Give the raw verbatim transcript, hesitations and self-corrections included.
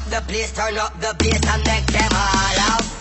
the place, turn up the bass and make them all out.